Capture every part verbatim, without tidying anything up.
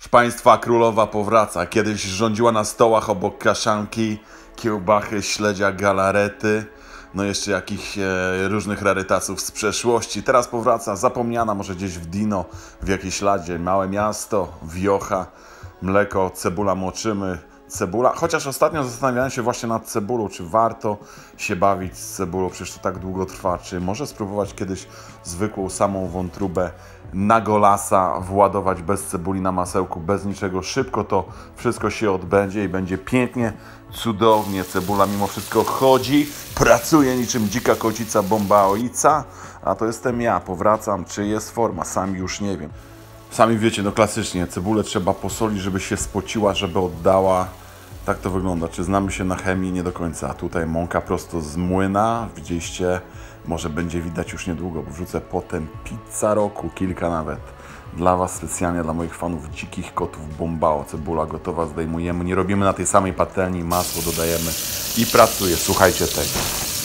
Państwa królowa powraca. Kiedyś rządziła na stołach obok kaszanki, kiełbachy, śledzia, galarety, no jeszcze jakichś e, różnych rarytasów z przeszłości. Teraz powraca zapomniana, może gdzieś w Dino, w jakiejś ladzie. Małe miasto, wiocha, mleko, cebula moczymy. Cebula, chociaż ostatnio zastanawiałem się właśnie nad cebulą, czy warto się bawić z cebulą, przecież to tak długo trwa, czy może spróbować kiedyś zwykłą samą wątróbę na golasa władować bez cebuli na masełku, bez niczego, szybko to wszystko się odbędzie i będzie pięknie, cudownie. Cebula mimo wszystko chodzi, pracuje niczym dzika kocica bombaoica, a to jestem ja, powracam, czy jest forma, sami już nie wiem. Sami wiecie, no klasycznie, cebulę trzeba posolić, żeby się spociła, żeby oddała. Tak to wygląda. Czy znamy się na chemii? Nie do końca. A tutaj mąka prosto z młyna. Widzieliście? Może będzie widać już niedługo, bo wrzucę potem pizza roku, kilka nawet. Dla Was specjalnie, dla moich fanów dzikich kotów bombao. Cebula gotowa, zdejmujemy. Nie robimy na tej samej patelni, masło dodajemy i pracuje. Słuchajcie tego.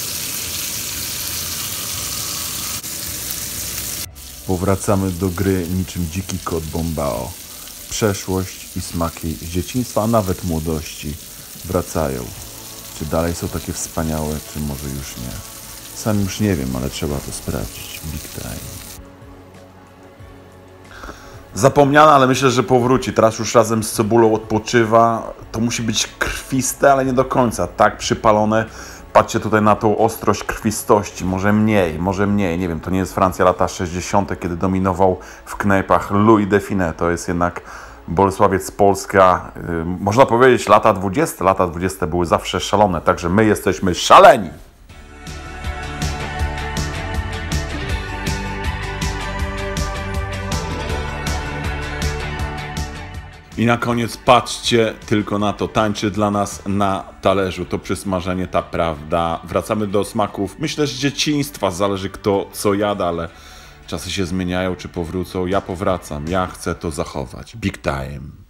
Powracamy do gry niczym dziki kot bombao. Przeszłość i smaki z dzieciństwa, a nawet młodości wracają. Czy dalej są takie wspaniałe, czy może już nie? Sam już nie wiem, ale trzeba to sprawdzić. Big time. Zapomniana, ale myślę, że powróci. Teraz już razem z cebulą odpoczywa. To musi być krwiste, ale nie do końca. Tak przypalone. Patrzcie tutaj na tą ostrość krwistości, może mniej, może mniej, nie wiem, to nie jest Francja lata sześćdziesiąte, kiedy dominował w knajpach Louis Define, to jest jednak Bolesławiec, Polska, yy, można powiedzieć lata dwudzieste, lata dwudzieste były zawsze szalone, także my jesteśmy szaleni. I na koniec patrzcie tylko na to, tańczy dla nas na talerzu, to przysmażenie, ta prawda. Wracamy do smaków, myślę, że z dzieciństwa, zależy kto co jada, ale czasy się zmieniają, czy powrócą. Ja powracam, ja chcę to zachować. Big time.